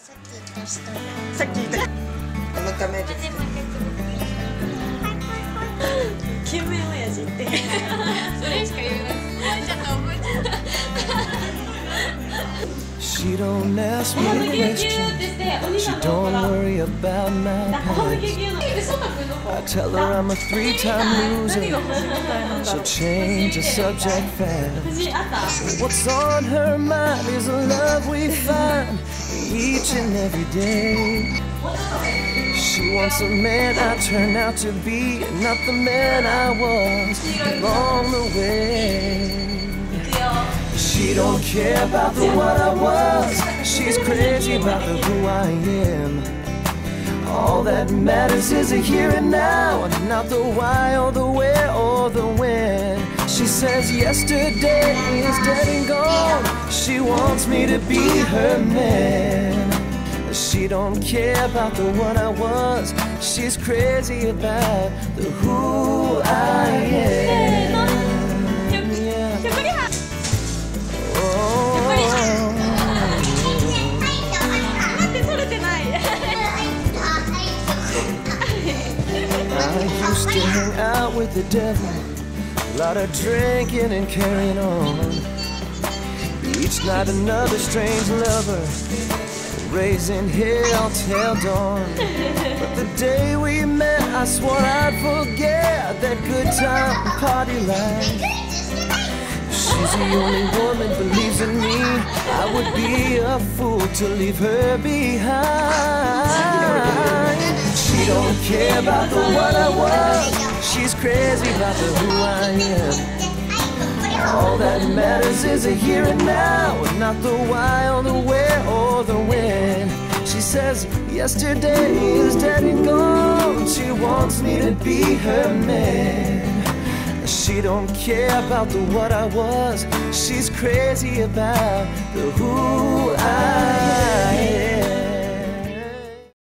さっき言った人だ。 さっき言ったこのため救命親父ってそれしか言えない。覚えちゃった覚えちゃった。 She don't ask me questions. She don't worry about my past. I tell her I'm a three-time loser. She'll change the subject fast. What's on her mind is the love we find each and every day. She wants a man I turn out to be, and not the man I was along the way. She don't care about the what I was. She's crazy about the who I am. All that matters is the here and now, not the why or the where or the when. She says yesterday is dead and gone. She wants me to be her man. She don't care about the what I was. She's crazy about the who I am. I used to hang out with the devil, a lot of drinking and carrying on. Each night another strange lover, raising hell till dawn. But the day we met, I swore I'd forget that good time party life. She's the only woman believes in me. I would be a fool to leave her behind. She don't care about the what I was. She's crazy about the who I am. All that matters is the here and now, not the why or the where or the when. She says yesterday is dead and gone. She wants me to be her man. She don't care about the what I was. She's crazy about the who I am.